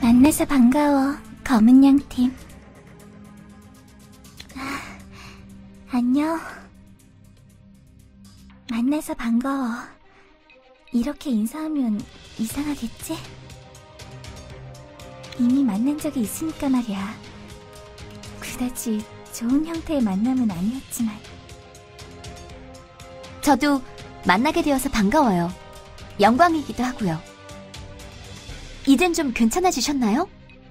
만나서 반가워, 검은양팀. 안녕. 만나서 반가워. 이렇게 인사하면 이상하겠지? 이미 만난 적이 있으니까 말이야. 그다지 좋은 형태의 만남은 아니었지만. 저도 만나게 되어서 반가워요. 영광이기도 하고요. 이젠 좀 괜찮아지셨나요?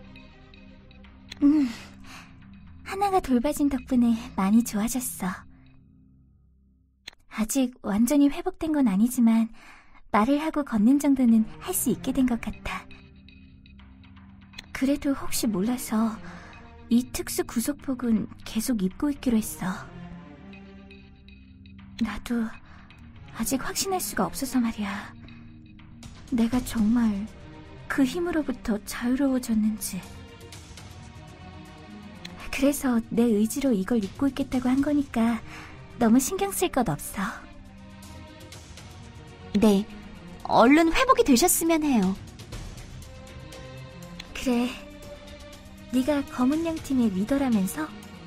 하나가 돌봐준 덕분에 많이 좋아졌어. 아직 완전히 회복된 건 아니지만 말을 하고 걷는 정도는 할 수 있게 된 것 같아. 그래도 혹시 몰라서 이 특수 구속복은 계속 입고 있기로 했어. 나도 아직 확신할 수가 없어서 말이야. 내가 정말 그 힘으로부터 자유로워졌는지. 그래서 내 의지로 이걸 입고 있겠다고 한 거니까 너무 신경 쓸 것 없어. 네, 얼른 회복이 되셨으면 해요. 그래, 네가 검은양 팀의 리더라면서?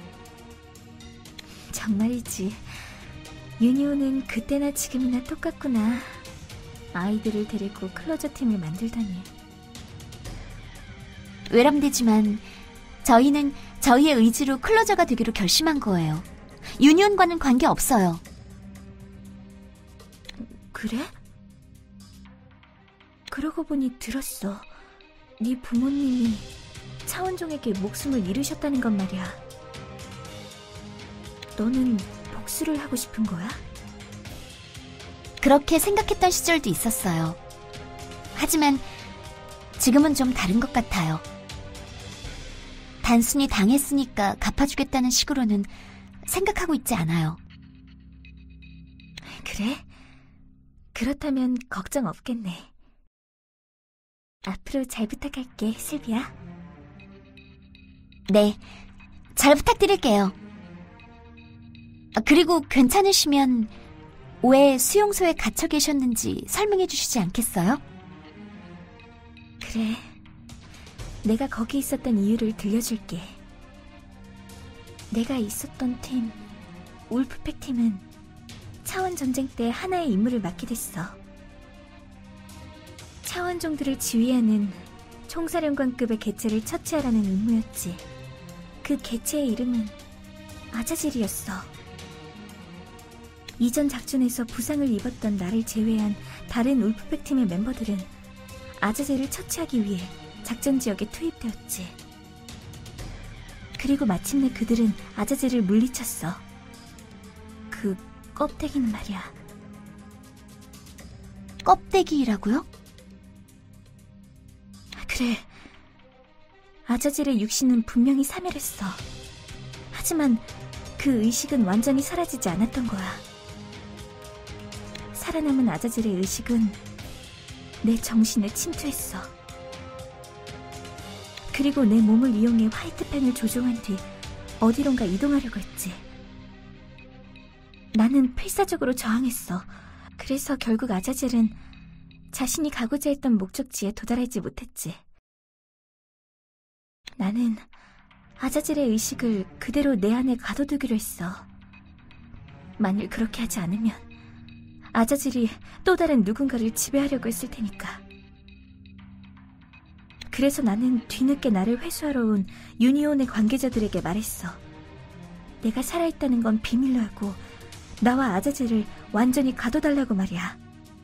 정말이지. 유니온은 그때나 지금이나 똑같구나. 아이들을 데리고 클로저 팀을 만들다니. 외람되지만 저희는 저희의 의지로 클로저가 되기로 결심한 거예요. 유니온과는 관계없어요. 그래? 그러고 보니 들었어. 네 부모님이 차원종에게 목숨을 잃으셨다는 건 말이야. 너는 복수를 하고 싶은 거야? 그렇게 생각했던 시절도 있었어요. 하지만 지금은 좀 다른 것 같아요. 단순히 당했으니까 갚아주겠다는 식으로는 생각하고 있지 않아요. 그래? 그렇다면 걱정 없겠네. 앞으로 잘 부탁할게, 슬비야. 네, 잘 부탁드릴게요. 그리고 괜찮으시면 왜 수용소에 갇혀 계셨는지 설명해 주시지 않겠어요? 그래, 내가 거기 있었던 이유를 들려줄게. 내가 있었던 팀, 울프팩 팀은 차원전쟁 때 하나의 임무를 맡게 됐어. 차원종들을 지휘하는 총사령관급의 개체를 처치하라는 임무였지. 그 개체의 이름은 아자젤이었어. 이전 작전에서 부상을 입었던 나를 제외한 다른 울프팩 팀의 멤버들은 아자젤을 처치하기 위해 작전 지역에 투입되었지. 그리고 마침내 그들은 아자젤을 물리쳤어. 그 껍데기는 말이야. 껍데기라고요? 그래. 아자젤의 육신은 분명히 사멸했어. 하지만 그 의식은 완전히 사라지지 않았던 거야. 살아남은 아자젤의 의식은 내 정신에 침투했어. 그리고 내 몸을 이용해 화이트펜을 조종한 뒤 어디론가 이동하려고 했지. 나는 필사적으로 저항했어. 그래서 결국 아자젤은 자신이 가고자 했던 목적지에 도달하지 못했지. 나는 아자젤의 의식을 그대로 내 안에 가둬두기로 했어. 만일 그렇게 하지 않으면 아자젤이 또 다른 누군가를 지배하려고 했을 테니까. 그래서 나는 뒤늦게 나를 회수하러 온 유니온의 관계자들에게 말했어. 내가 살아있다는 건 비밀로 하고 나와 아자젤을 완전히 가둬달라고 말이야.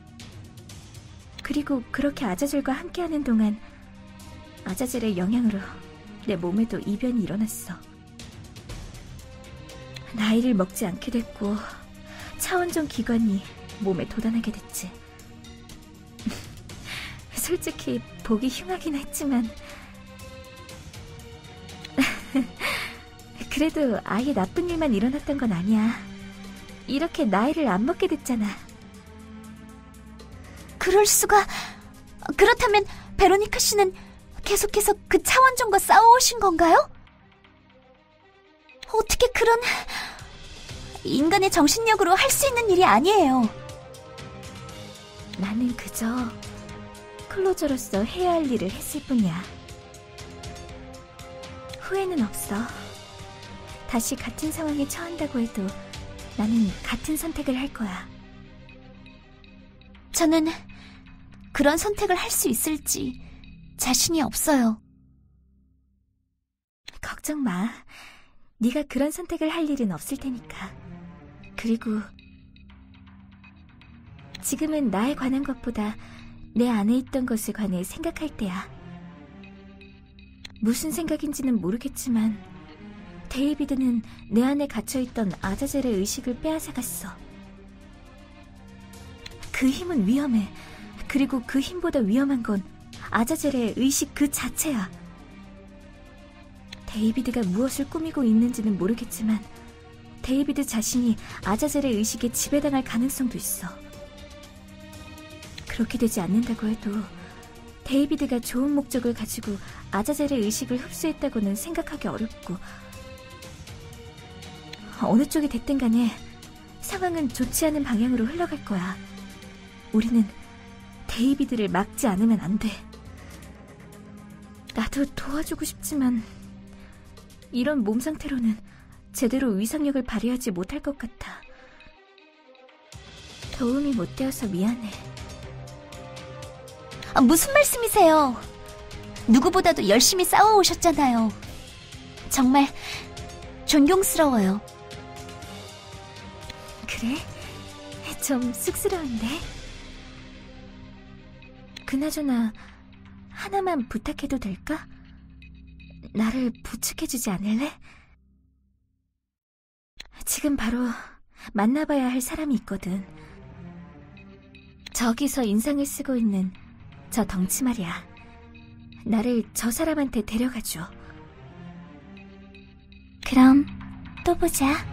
그리고 그렇게 아자젤과 함께하는 동안 아자젤의 영향으로 내 몸에도 이변이 일어났어. 나이를 먹지 않게 됐고 차원종 기관이 몸에 도달하게 됐지. 솔직히 보기 흉하긴 했지만 그래도 아예 나쁜 일만 일어났던 건 아니야. 이렇게 나이를 안 먹게 됐잖아. 그럴 수가... 그렇다면 베로니카 씨는 계속해서 그 차원종과 싸워오신 건가요? 어떻게 그런... 인간의 정신력으로 할 수 있는 일이 아니에요. 나는 그저 클로저로서 해야 할 일을 했을 뿐이야. 후회는 없어. 다시 같은 상황에 처한다고 해도 나는 같은 선택을 할 거야. 저는 그런 선택을 할 수 있을지 자신이 없어요. 걱정 마. 네가 그런 선택을 할 일은 없을 테니까. 그리고 지금은 나에 관한 것보다 내 안에 있던 것에 관해 생각할 때야. 무슨 생각인지는 모르겠지만 데이비드는 내 안에 갇혀있던 아자젤의 의식을 빼앗아갔어. 그 힘은 위험해. 그리고 그 힘보다 위험한 건 아자젤의 의식 그 자체야. 데이비드가 무엇을 꾸미고 있는지는 모르겠지만 데이비드 자신이 아자젤의 의식에 지배당할 가능성도 있어. 그렇게 되지 않는다고 해도 데이비드가 좋은 목적을 가지고 아자젤의 의식을 흡수했다고는 생각하기 어렵고, 어느 쪽이 됐든 간에 상황은 좋지 않은 방향으로 흘러갈 거야. 우리는 데이비드를 막지 않으면 안 돼. 나도 도와주고 싶지만 이런 몸 상태로는 제대로 위상력을 발휘하지 못할 것 같아. 도움이 못 되어서 미안해. 무슨 말씀이세요? 누구보다도 열심히 싸워오셨잖아요. 정말 존경스러워요. 그래? 좀 쑥스러운데? 그나저나 하나만 부탁해도 될까? 나를 부축해주지 않을래? 지금 바로 만나봐야 할 사람이 있거든. 저기서 인상을 쓰고 있는 저 덩치 말이야. 나를 저 사람한테 데려가줘. 그럼 또 보자.